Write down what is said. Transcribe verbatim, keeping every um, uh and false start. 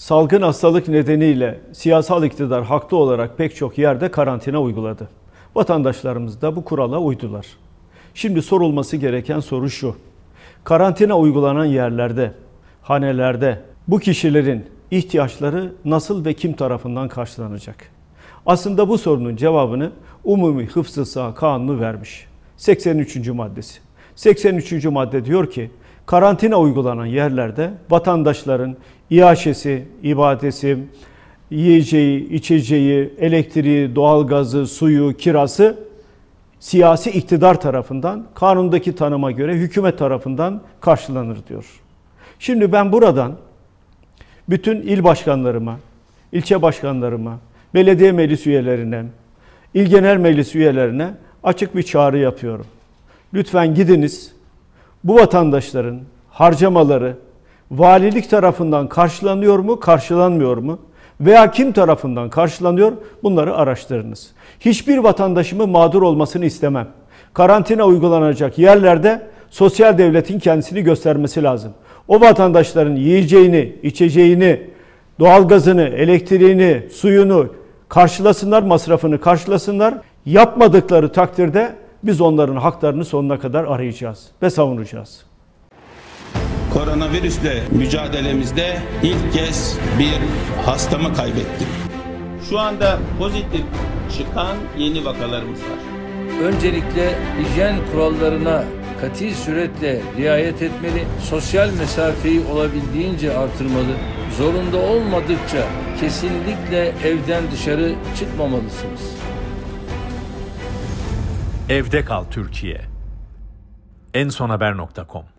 Salgın hastalık nedeniyle siyasal iktidar haklı olarak pek çok yerde karantina uyguladı. Vatandaşlarımız da bu kurala uydular. Şimdi sorulması gereken soru şu: karantina uygulanan yerlerde, hanelerde bu kişilerin ihtiyaçları nasıl ve kim tarafından karşılanacak? Aslında bu sorunun cevabını Umumi Hıfz-ı Sıha Kanunu vermiş. seksen üçüncü maddesi. seksen üçüncü madde diyor ki, karantina uygulanan yerlerde vatandaşların iaşesi, ibadesi, yiyeceği, içeceği, elektriği, doğalgazı, suyu, kirası siyasi iktidar tarafından, kanundaki tanıma göre hükümet tarafından karşılanır diyor. Şimdi ben buradan bütün il başkanlarıma, ilçe başkanlarıma, belediye meclis üyelerine, il genel meclis üyelerine açık bir çağrı yapıyorum. Lütfen gidiniz, bu vatandaşların harcamaları valilik tarafından karşılanıyor mu, karşılanmıyor mu? Veya kim tarafından karşılanıyor? Bunları araştırınız. Hiçbir vatandaşımın mağdur olmasını istemem. Karantina uygulanacak yerlerde sosyal devletin kendisini göstermesi lazım. O vatandaşların yiyeceğini, içeceğini, doğalgazını, elektriğini, suyunu karşılasınlar, masrafını karşılasınlar. Yapmadıkları takdirde biz onların haklarını sonuna kadar arayacağız ve savunacağız. Koronavirüsle mücadelemizde ilk kez bir hastamı kaybettim. Şu anda pozitif çıkan yeni vakalarımız var. Öncelikle hijyen kurallarına kati suretle riayet etmeli, sosyal mesafeyi olabildiğince artırmalı, zorunda olmadıkça kesinlikle evden dışarı çıkmamalısınız. Evde kal Türkiye. en son haber nokta com